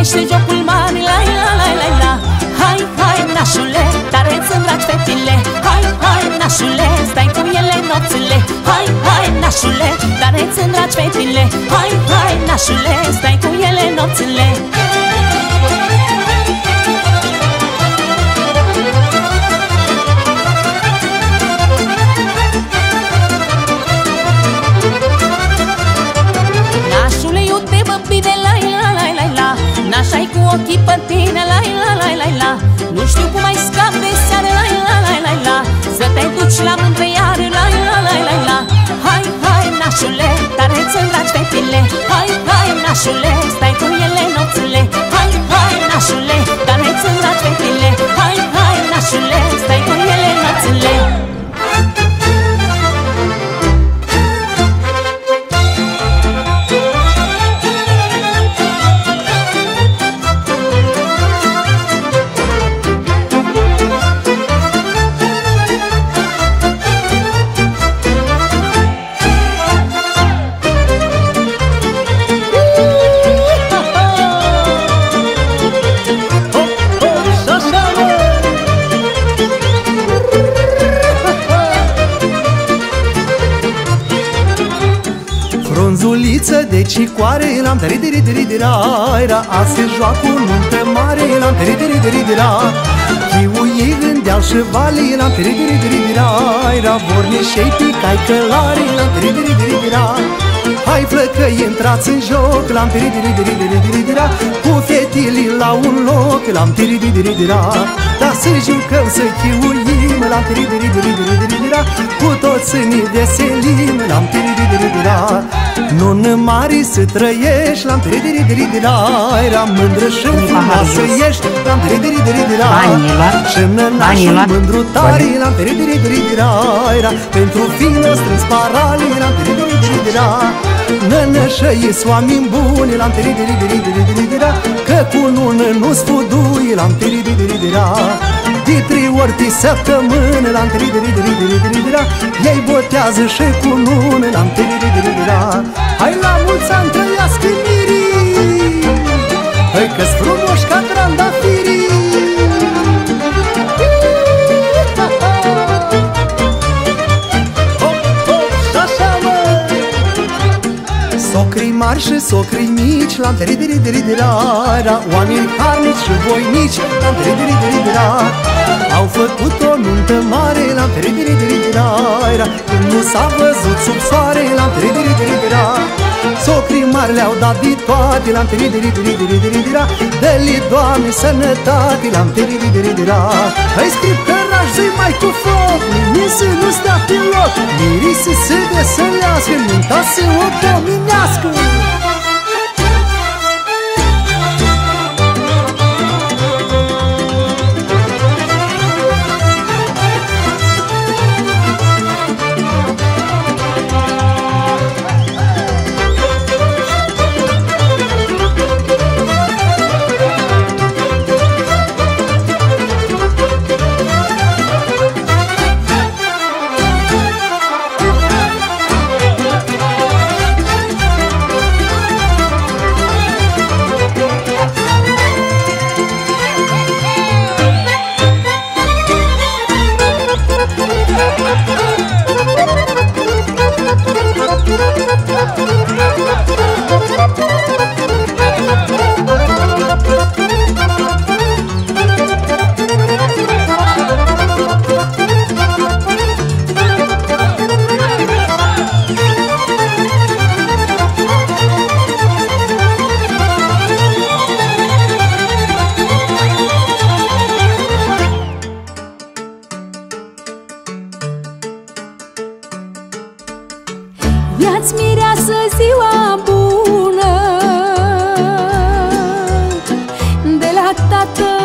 este jocul mare, la la la la la. Hai, hai, nașule, tare-ți îndragi fetile. Hai, hai, nașule, stai cu ele nopțile. Hai, hai, nașule, tare-ți îndragi fetile. Hai, hai, nașule, stai cu ele nopțile. Nașule, eu te văd bine, la la la la la. Nașa-i cu ochii pe tine, la la la la la. Nu știu cum ai scap de seară, la la la la la. Să te duci la mândre iară, la la la la la. Hai, hai, nașule, tare-ți îndragi fetile. Hai, hai, nașule, stai cu ele nopțile. Hai, hai, nașule, tare-ți îndragi fetile. Hai, hai, nașule, stai cu ele nopțile. Frunzuliță de cicoare, l-am tări-tări-tări-tări-ra. Azi se joacă o nuntă mare, l-am tări-tări-tări-tări-ra. Chiuii în deal și vale, l-am tări-tări-tări-tări-ra. Borneșei picai călare, l-am tări-tări-tări-tări-ra. Hai flăcăi, intrați în joc, l-am tări-tări-tări-tări-ra. Cu fetilii la un loc, l-am tări-tări-tări-ra. Dar să jucăm, să chiuim, l-am tări-tări-tări-tări-ra. Cu toți să ne veselim, l-am tări-tări-tări-ra. Nună mare să trăiești, l-am tări-tări-tări-ra. Era mândră și frumoasă să ești, l-am tări-tări-tări-ra. Și nănașul mândru tare, l-am tări-tări-tări-ra. Era pentru fină strâns parale, l-am tări-tări-tări-ra. Nănășăi oameni buni, l-am tări-tări-tări-tări-ra. Că cu nună nu-ți fudui, l-am tări-tări-tări-ra. De 3 ori pe săptămână, l-am tări-tări-tări-tări-ra. Ei botează și cu nună, l-am tări-tări-tări-ra. Hai la mulți ani, trăiască mirii, hai că-s frumoși ca trandafirii. Socrii mari și socrii mici, l-am tări-tări-tări-ra. Oameni harnici și voinici, l-am tări-tări-tări-ra. Au făcut o nuntă mare, l-am tări-tări-tări-ra. Când nu s-a văzut sub soare, l-am tări-tări-tări-ra. Socrii mari le-au dat de toate, l-am tări-tări-tări-ra. Dă-li, Doamne, sănătate, l-am tări-tări-tări-ra. Îi scriu căraș, zi mai cu foc, nimeni să nu stea pe loc. Mirii să se veselească, nunta să o pomenească. Ia-ți mireasă ziua bună de la tată